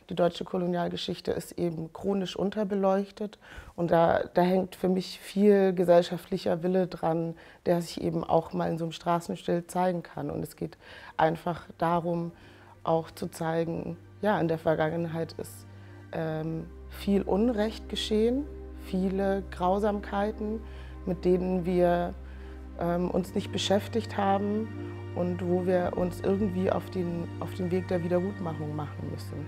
die deutsche Kolonialgeschichte ist eben chronisch unterbeleuchtet. Und da hängt für mich viel gesellschaftlicher Wille dran, der sich eben auch mal in so einem Straßenschild zeigen kann. Und es geht einfach darum, auch zu zeigen, ja, in der Vergangenheit ist viel Unrecht geschehen, viele Grausamkeiten, mit denen wir uns nicht beschäftigt haben und wo wir uns irgendwie auf den Weg der Wiedergutmachung machen müssen.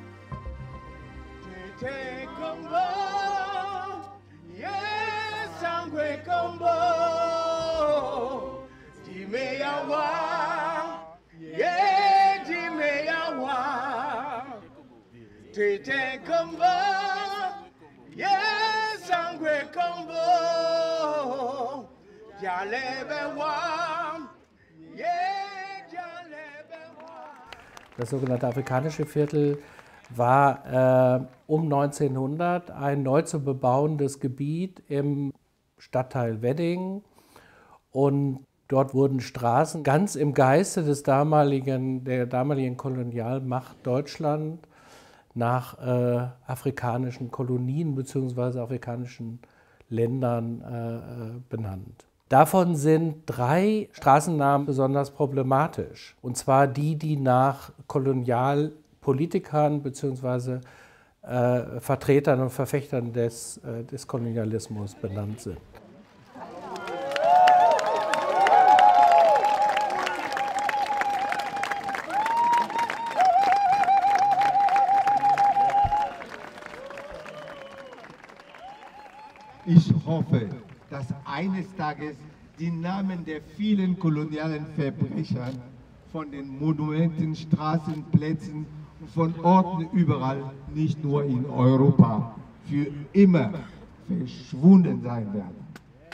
Das sogenannte afrikanische Viertel war um 1900 ein neu zu bebauendes Gebiet im Stadtteil Wedding. Und dort wurden Straßen ganz im Geiste der damaligen Kolonialmacht Deutschland nach afrikanischen Kolonien bzw. afrikanischen Ländern benannt. Davon sind 3 Straßennamen besonders problematisch. Und zwar die nach Kolonialpolitikern bzw. Vertretern und Verfechtern des Kolonialismus benannt sind. Ich hoffe, dass eines Tages die Namen der vielen kolonialen Verbrecher von den Monumenten, Straßen, Plätzen und von Orten überall, nicht nur in Europa, für immer verschwunden sein werden.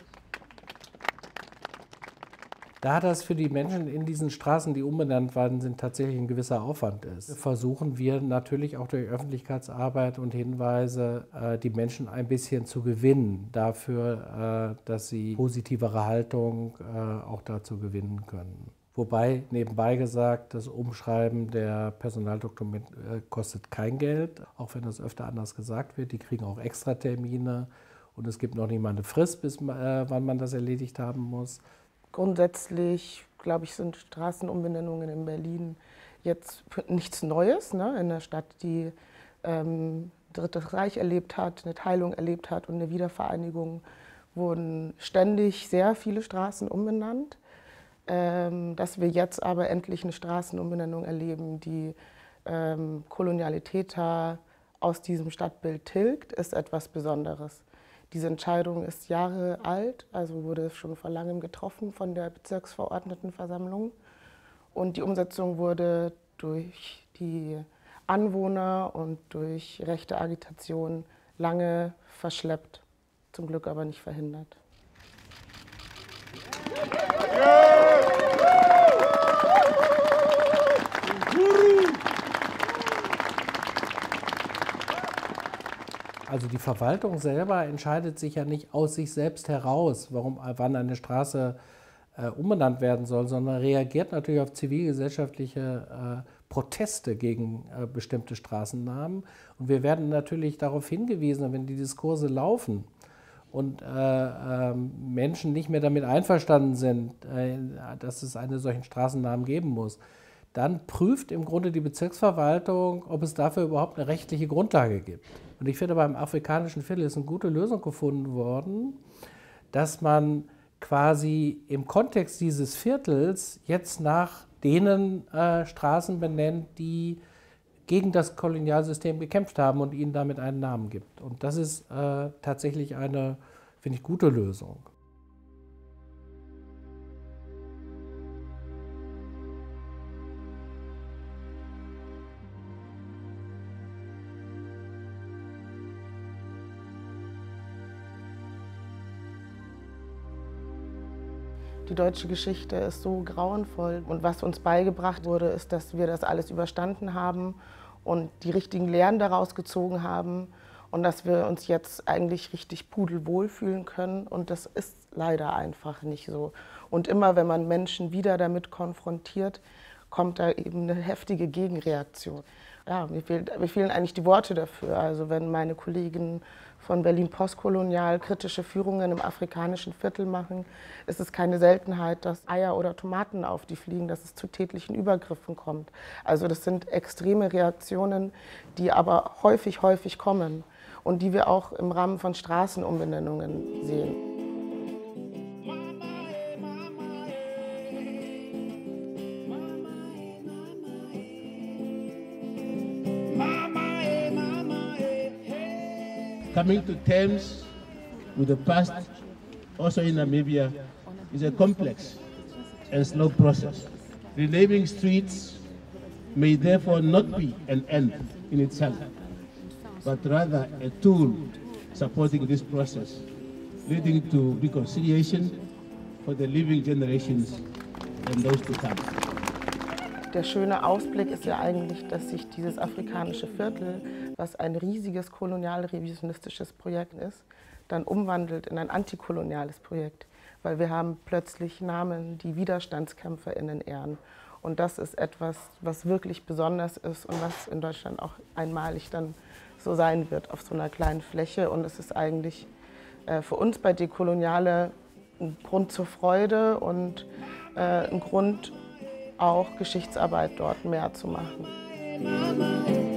Da das für die Menschen in diesen Straßen, die umbenannt worden sind, tatsächlich ein gewisser Aufwand ist, versuchen wir natürlich auch durch Öffentlichkeitsarbeit und Hinweise die Menschen ein bisschen zu gewinnen dafür, dass sie positivere Haltung auch dazu gewinnen können. Wobei, nebenbei gesagt, das Umschreiben der Personaldokumente kostet kein Geld, auch wenn das öfter anders gesagt wird. Die kriegen auch Extratermine und es gibt noch nicht mal eine Frist, bis wann man das erledigt haben muss. Grundsätzlich, glaube ich, sind Straßenumbenennungen in Berlin jetzt nichts Neues, ne? In einer Stadt, die Drittes Reich erlebt hat, eine Teilung erlebt hat und eine Wiedervereinigung, wurden ständig sehr viele Straßen umbenannt. Dass wir jetzt aber endlich eine Straßenumbenennung erleben, die koloniale Täter aus diesem Stadtbild tilgt, ist etwas Besonderes. Diese Entscheidung ist Jahre alt, also wurde schon vor langem getroffen von der Bezirksverordnetenversammlung. Und die Umsetzung wurde durch die Anwohner und durch rechte Agitation lange verschleppt, zum Glück aber nicht verhindert. Also die Verwaltung selber entscheidet sich ja nicht aus sich selbst heraus, wann eine Straße umbenannt werden soll, sondern reagiert natürlich auf zivilgesellschaftliche Proteste gegen bestimmte Straßennamen. Und wir werden natürlich darauf hingewiesen, wenn die Diskurse laufen und Menschen nicht mehr damit einverstanden sind, dass es einen solchen Straßennamen geben muss, dann prüft im Grunde die Bezirksverwaltung, ob es dafür überhaupt eine rechtliche Grundlage gibt. Und ich finde, beim afrikanischen Viertel ist eine gute Lösung gefunden worden, dass man quasi im Kontext dieses Viertels jetzt nach denen Straßen benennt, die gegen das Kolonialsystem gekämpft haben und ihnen damit einen Namen gibt. Und das ist tatsächlich eine, finde ich, gute Lösung. Die deutsche Geschichte ist so grauenvoll und was uns beigebracht wurde, ist, dass wir das alles überstanden haben und die richtigen Lehren daraus gezogen haben und dass wir uns jetzt eigentlich richtig pudelwohl fühlen können und das ist leider einfach nicht so. Und immer wenn man Menschen wieder damit konfrontiert, kommt da eben eine heftige Gegenreaktion. Ja, mir fehlen eigentlich die Worte dafür. Also wenn meine Kollegen von Berlin postkolonial kritische Führungen im afrikanischen Viertel machen, ist es keine Seltenheit, dass Eier oder Tomaten auf die fliegen, dass es zu tätlichen Übergriffen kommt. Also das sind extreme Reaktionen, die aber häufig kommen und die wir auch im Rahmen von Straßenumbenennungen sehen. Coming to terms with the past, also in Namibia, is a complex and slow process. Renaming streets may therefore not be an end in itself, but rather a tool supporting this process, leading to reconciliation for the living generations and those to come. Der schöne Ausblick ist ja eigentlich, dass sich dieses afrikanische Viertel, was ein riesiges kolonial-revisionistisches Projekt ist, dann umwandelt in ein antikoloniales Projekt. Weil wir haben plötzlich Namen, die WiderstandskämpferInnen ehren. Und das ist etwas, was wirklich besonders ist und was in Deutschland auch einmalig dann so sein wird auf so einer kleinen Fläche. Und es ist eigentlich für uns bei Dekoloniale ein Grund zur Freude und ein Grund, auch Geschichtsarbeit dort mehr zu machen.